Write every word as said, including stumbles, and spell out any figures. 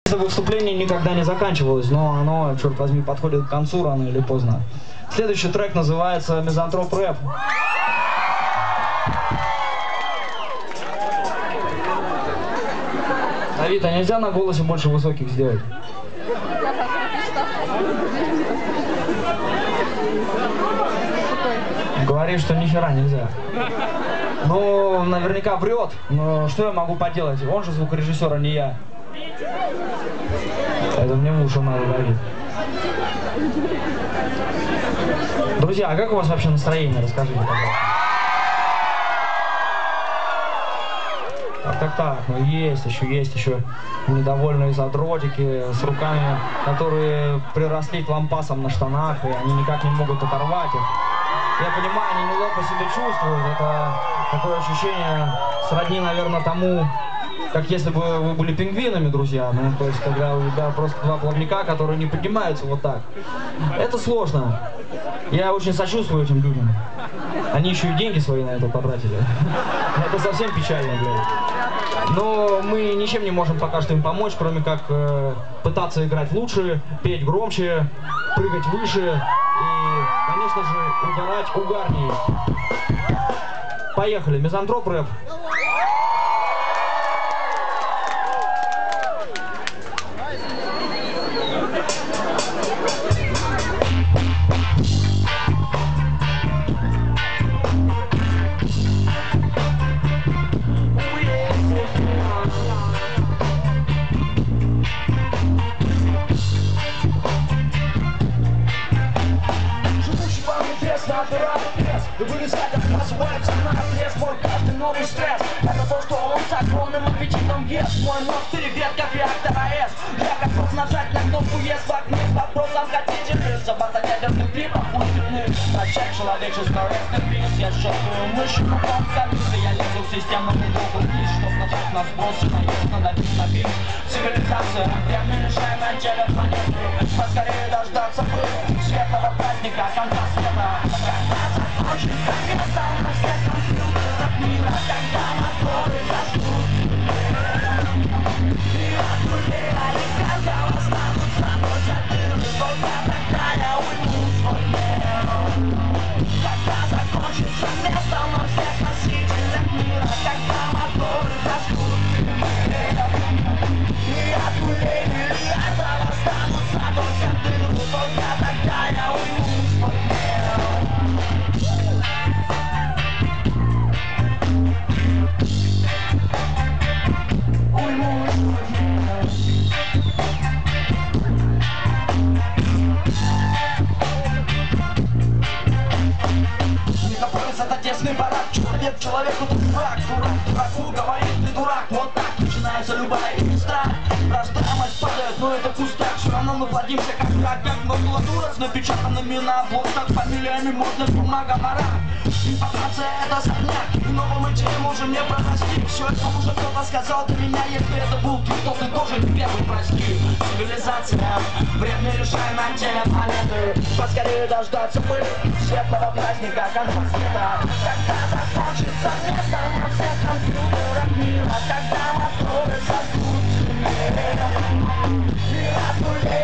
Выступление никогда не заканчивалось, но оно, черт возьми, подходит к концу рано или поздно. Следующий трек называется «Мизантроп рэп». Давид, а нельзя на голосе больше высоких сделать? Говорит, что ни хера нельзя. Ну, наверняка врет, но что я могу поделать? Он же звукорежиссер, а не я. Это мне в уши надо говорить. Друзья, а как у вас вообще настроение? Расскажите, пожалуйста. Так, так, так, ну есть еще, есть еще недовольные задротики с руками, которые приросли к лампасам на штанах, и они никак не могут оторвать их. Я понимаю, они неловко себя чувствуют. Это такое ощущение сродни, наверное, тому, как если бы вы были пингвинами, друзья. Ну, то есть, когда у тебя просто два плавника, которые не поднимаются вот так. Это сложно. Я очень сочувствую этим людям. Они еще и деньги свои на это потратили. Это совсем печально, блядь. Но мы ничем не можем пока что им помочь, кроме как э, пытаться играть лучше, петь громче, прыгать выше и, конечно же, угорать угарнее. Поехали, мизантроп рэп. Вылезать от нас, валится на отрез. Мой каждый новый стресс — это то, что он с огромным аппетитом ест. Мой мозг перегрет, как реактор АЭС. Я готов нажать на кнопку ЕС в окне с вопросом: хотите ли забраться ядерных клипов пустынных? Начать человеческой рестопис. Я щелкаю мышью, потом скалюсь. Я лезу в систему недолго вниз, чтоб начать на сбросы. Наезд надавить на бит. Цивилизация, прямо решаемая теле планеты. Поскорее дождаться бы светлого праздника, конца света. Очень место на всех компьютерах мира, когда моторы зажгут. И отгуляли, когда останутся ночь дыры. Только тогда я уйму свой мир. Когда закончится место на всех носителях мира, когда моторы зажгут. И отгуляли, когда останутся ночь дыры. Только тогда я уйму свой мир. Барак, человек человеку дурак, дурак, дураку говорит: ты дурак. Вот так начинается любая игра. Рождаемость падает, но это пустяк. Все равно мы плодимся как враг, как макулатура с напечатанными на блоках фамилиями модных бумага мара. Информация — это сорняк, и новым идеям уже не прорасти. Все это уже кто-то сказал до меня, если это был ты, то ты тоже не первый, прости. Цивилизация, время решаемое теле планеты. Поскорее дождаться бы светлого праздника, конца света. Когда закончится место на всех компьютерах мира, когда моторы зажгут. И отгуляют.